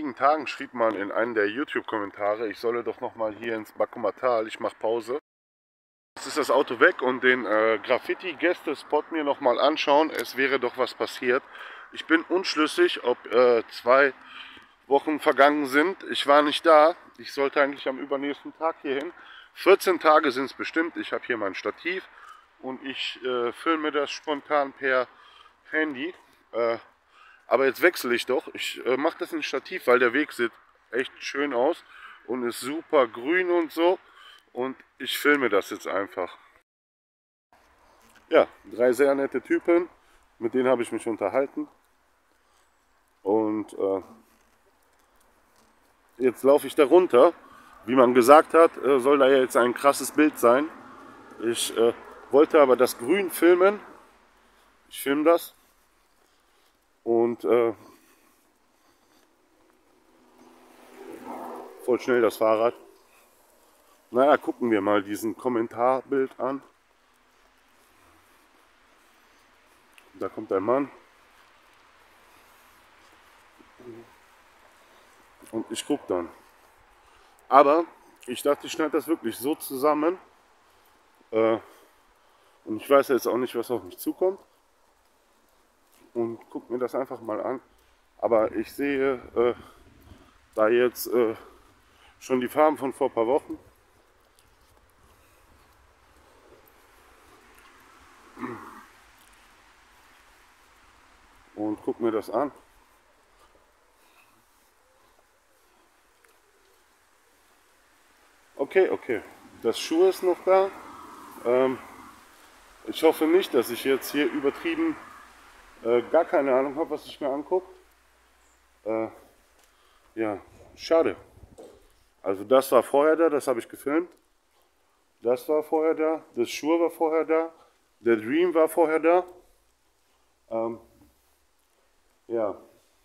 einigen Tagen schrieb man in einem der YouTube-Kommentare, ich solle doch nochmal hier ins Bakumer Tal, ich mache Pause. Jetzt ist das Auto weg und den Graffiti-Gäste-Spot mir nochmal anschauen, es wäre doch was passiert. Ich bin unschlüssig, ob 2 Wochen vergangen sind. Ich war nicht da, ich sollte eigentlich am übernächsten Tag hier hin. 14 Tage sind es bestimmt, ich habe hier mein Stativ und ich filme das spontan per Handy. Aber jetzt wechsle ich doch. Ich mache das in Stativ, weil der Weg sieht echt schön aus und ist super grün und so. Und ich filme das jetzt einfach. Ja, 3 sehr nette Typen, mit denen habe ich mich unterhalten. Und jetzt laufe ich da runter. Wie man gesagt hat, soll da ja jetzt ein krasses Bild sein. Ich wollte aber das Grün filmen. Ich filme das. Und voll schnell das Fahrrad. Naja, gucken wir mal diesen Kommentarbild an. Da kommt ein Mann. Und ich gucke dann. Aber ich dachte, ich schneide das wirklich so zusammen. Und ich weiß jetzt auch nicht, was auf mich zukommt. Und gucke mir das einfach mal an. Aber ich sehe da jetzt schon die Farben von vor ein paar Wochen. Und guck mir das an. Okay. Das Schuh ist noch da. Ich hoffe nicht, dass ich jetzt hier übertrieben gar keine Ahnung habe, was ich mir angucke. Ja, schade. Also das war vorher da, das habe ich gefilmt. Das war vorher da, das Schuh war vorher da, der Dream war vorher da. Ja.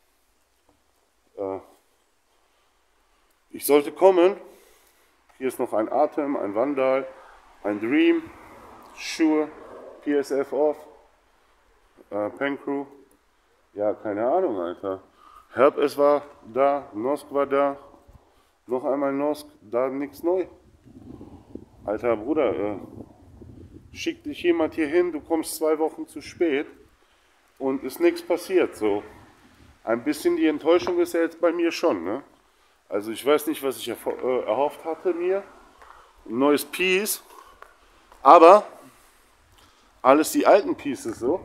Ich sollte kommen. Hier ist noch ein Atem, ein Vandal, ein Dream, Schuhe, PSF Off, Pencrew. Ja, keine Ahnung, Alter. Herb es war da, Nosk war da, noch einmal Nosk, da nichts neu. Alter Bruder, schickt dich jemand hier hin, du kommst 2 Wochen zu spät und ist nichts passiert. So. Ein bisschen die Enttäuschung ist ja jetzt bei mir schon, ne? Also ich weiß nicht, was ich erhofft hatte mir. Ein neues Piece. Aber alles die alten Pieces so.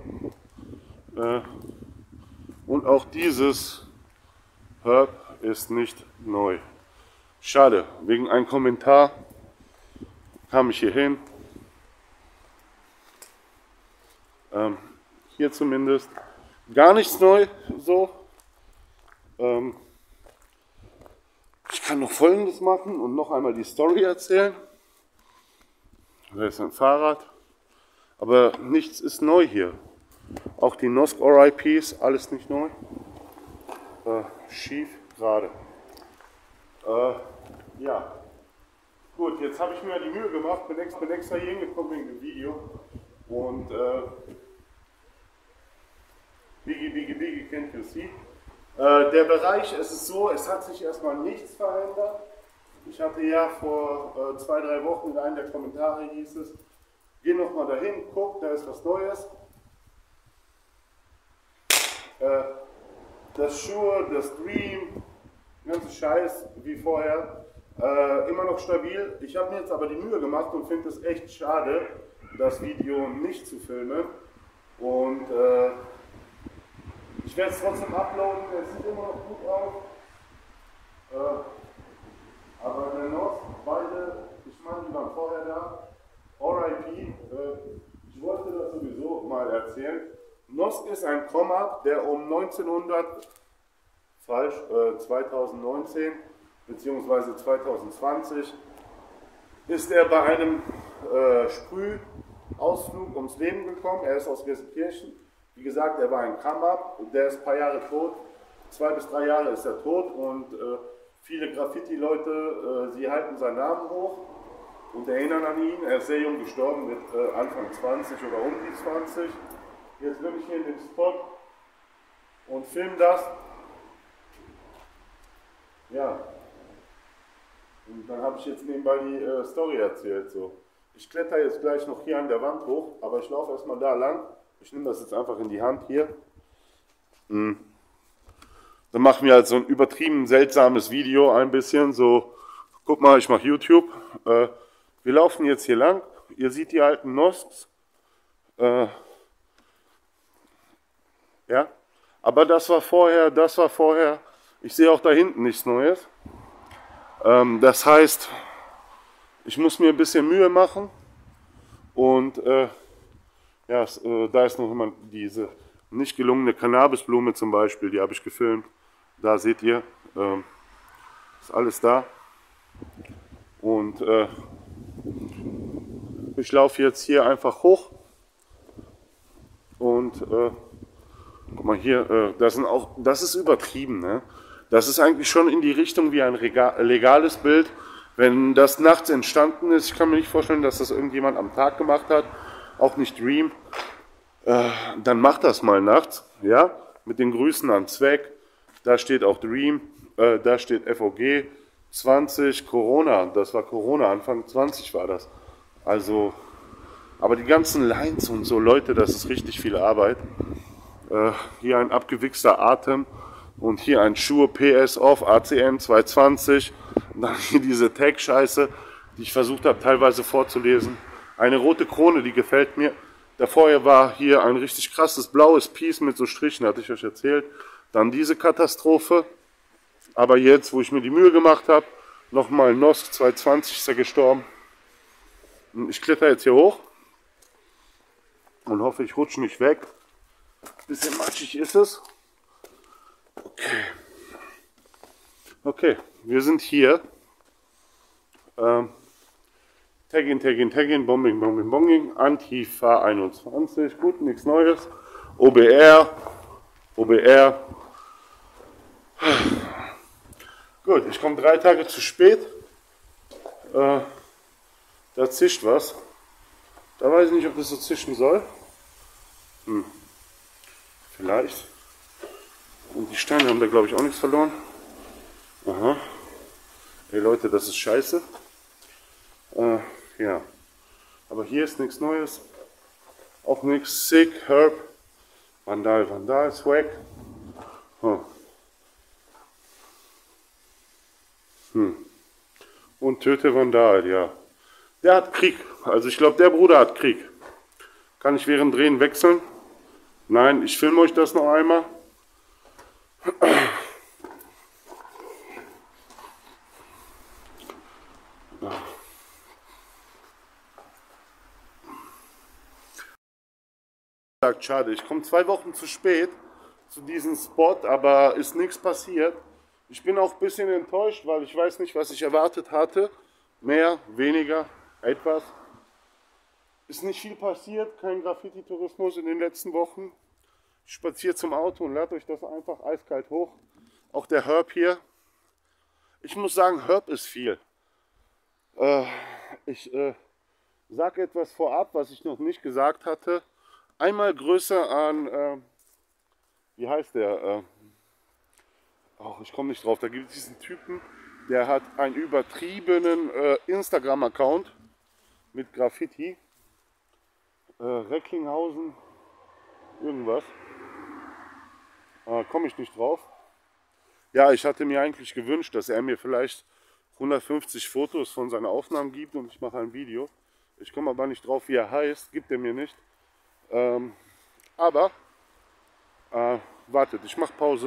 Und auch dieses Herb ist nicht neu. Schade, wegen einem Kommentar kam ich hier hin. Hier zumindest gar nichts neu so. Ich kann noch Folgendes machen und noch einmal die Story erzählen. Da ist ein Fahrrad, aber nichts ist neu hier. Auch die Nosk RIPs, alles nicht neu. Schief, gerade. Ja. Gut, jetzt habe ich mir die Mühe gemacht, bin extra hier hingekommen wegen dem Video. Und Biggie, can't you see? Der Bereich, es ist so, es hat sich erstmal nichts verändert. Ich hatte ja vor 2-3 Wochen in einem der Kommentare hieß es, geh nochmal dahin, guck, da ist was Neues. Das Schuhe, das Dream, ganze Scheiß wie vorher, immer noch stabil. Ich habe mir jetzt aber die Mühe gemacht und finde es echt schade, das Video nicht zu filmen. Und ich werde es trotzdem uploaden, es sieht immer noch gut aus. Aber der Nosk, beide, ich meine, die waren vorher da. RIP, ich wollte das sowieso mal erzählen. Nosk ist ein Comap, der um 2019 bzw. 2020 ist er bei einem Sprühausflug ums Leben gekommen. Er ist aus Gelsenkirchen. Wie gesagt, er war ein Come-Up, der ist ein paar Jahre tot, 2 bis 3 Jahre ist er tot und viele Graffiti-Leute, sie halten seinen Namen hoch und erinnern an ihn. Er ist sehr jung gestorben, mit Anfang 20 oder um die 20. Jetzt bin ich hier in dem Spot und filme das. Ja, und dann habe ich jetzt nebenbei die Story erzählt. So. Ich kletter jetzt gleich noch hier an der Wand hoch, aber ich laufe erstmal da lang. Ich nehme das jetzt einfach in die Hand hier. Mhm. Dann machen wir halt so ein übertrieben seltsames Video ein bisschen. So, guck mal, ich mache YouTube. Wir laufen jetzt hier lang. Ihr seht die alten Nosks. Ja, aber das war vorher, das war vorher. Ich sehe auch da hinten nichts Neues. Das heißt, ich muss mir ein bisschen Mühe machen. Und ja, da ist noch immer diese nicht gelungene Cannabisblume zum Beispiel, die habe ich gefilmt. Da seht ihr, ist alles da. Und ich laufe jetzt hier einfach hoch. Und guck mal hier, das ist übertrieben, ne? Das ist eigentlich schon in die Richtung wie ein legales Bild. Wenn das nachts entstanden ist, ich kann mir nicht vorstellen, dass das irgendjemand am Tag gemacht hat, auch nicht Dream, dann macht das mal nachts, ja, mit den Grüßen an Zweck. Da steht auch Dream, da steht FOG 20 Corona, das war Corona, Anfang 20 war das. Also, aber die ganzen Lines und so, Leute, das ist richtig viel Arbeit. Hier ein abgewichster Atem und hier ein Schuhe PS Off ACM 220. Und dann hier diese Tag-Scheiße, die ich versucht habe teilweise vorzulesen. Eine rote Krone, die gefällt mir. Davor war hier ein richtig krasses blaues Piece mit so Strichen, hatte ich euch erzählt. Dann diese Katastrophe. Aber jetzt, wo ich mir die Mühe gemacht habe, nochmal Nosk 220 ist er gestorben. Ich kletter jetzt hier hoch und hoffe, ich rutsche nicht weg. Bisschen matschig ist es. Okay. Okay, wir sind hier. Tagging, Bombing, Bombing. Antifa 21. Gut, nichts Neues. OBR. Gut, ich komme 3 Tage zu spät. Da zischt was. Da weiß ich nicht, ob das so zischen soll. Vielleicht. Und die Steine haben da, glaube ich, auch nichts verloren. Aha. Ey Leute, das ist scheiße. Ja. Aber hier ist nichts Neues. Auch nichts. Sick, Herb. Vandal, Swag. Und töte Vandal, ja. Der hat Krieg. Also ich glaube, der Bruder hat Krieg. Kann ich während Drehen wechseln? Nein, ich filme euch das noch einmal. Schade, ich komme 2 Wochen zu spät zu diesem Spot, aber ist nichts passiert. Ich bin auch ein bisschen enttäuscht, weil ich weiß nicht, was ich erwartet hatte. Mehr, weniger, etwas. Ist nicht viel passiert, kein Graffiti-Tourismus in den letzten Wochen. Ich spaziere zum Auto und lade euch das einfach eiskalt hoch. Auch der Herb hier. Ich muss sagen, Herb ist viel. Ich sage etwas vorab, was ich noch nicht gesagt hatte. Einmal Größe an, wie heißt der? Ich komme nicht drauf. Da gibt es diesen Typen, der hat einen übertriebenen Instagram-Account mit Graffiti. Recklinghausen, irgendwas. Komme ich nicht drauf. Ja, ich hatte mir eigentlich gewünscht, dass er mir vielleicht 150 Fotos von seinen Aufnahmen gibt und ich mache ein Video. Ich komme aber nicht drauf, wie er heißt, gibt er mir nicht. Aber wartet, ich mache Pause.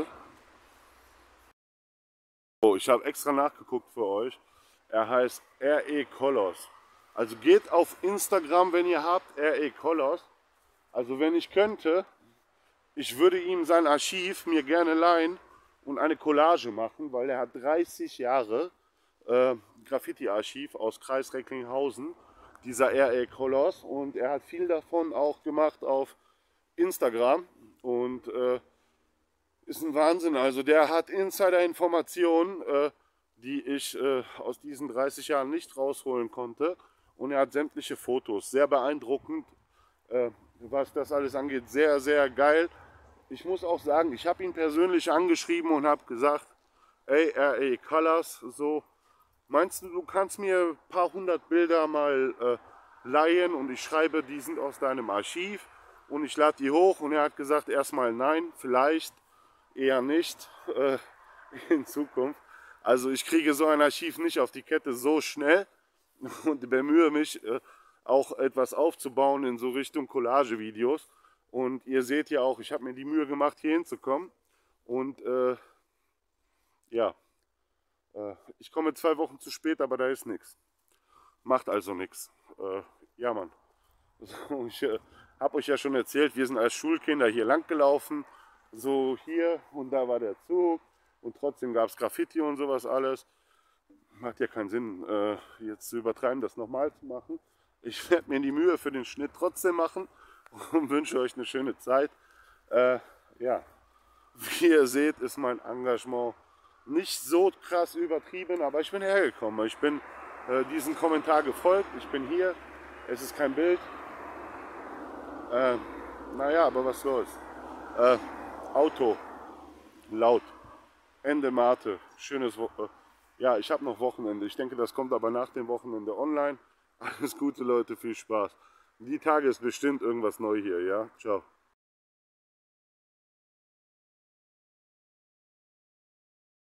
Oh, ich habe extra nachgeguckt für euch. Er heißt RE Colors. Also geht auf Instagram, wenn ihr habt, RE Colors. Also wenn ich könnte, ich würde ihm sein Archiv mir gerne leihen und eine Collage machen, weil er hat 30 Jahre Graffiti-Archiv aus Kreis Recklinghausen, dieser RE Colors, und er hat viel davon auch gemacht auf Instagram und ist ein Wahnsinn. Also der hat Insider-Informationen, die ich aus diesen 30 Jahren nicht rausholen konnte, und er hat sämtliche Fotos, sehr beeindruckend, was das alles angeht, sehr, sehr geil. Ich muss auch sagen, ich habe ihn persönlich angeschrieben und habe gesagt, ARA Colors, so. Meinst du, du kannst mir ein paar hundert Bilder mal leihen und ich schreibe, die sind aus deinem Archiv und ich lade die hoch? Und er hat gesagt, erstmal nein, vielleicht, eher nicht in Zukunft. Also ich kriege so ein Archiv nicht auf die Kette so schnell und bemühe mich auch etwas aufzubauen in so Richtung Collage-Videos. Und ihr seht ja auch, ich habe mir die Mühe gemacht, hier hinzukommen. Und ja, ich komme 2 Wochen zu spät, aber da ist nichts. Macht also nichts. Ja, Mann. So, ich habe euch ja schon erzählt, wir sind als Schulkinder hier lang gelaufen. So hier und da war der Zug. Und trotzdem gab es Graffiti und sowas alles. Macht ja keinen Sinn, jetzt zu übertreiben, das nochmal zu machen. Ich werde mir die Mühe für den Schnitt trotzdem machen und wünsche euch eine schöne Zeit. Ja, wie ihr seht, ist mein Engagement nicht so krass übertrieben, aber ich bin hergekommen. Ich bin diesen Kommentar gefolgt. Ich bin hier. Es ist kein Bild. Naja, aber was soll's. Auto. Laut. Ende Mate. Schönes ja, ich habe noch Wochenende. Ich denke, das kommt aber nach dem Wochenende online. Alles Gute, Leute. Viel Spaß. Die Tage ist bestimmt irgendwas neu hier. Ja, ciao.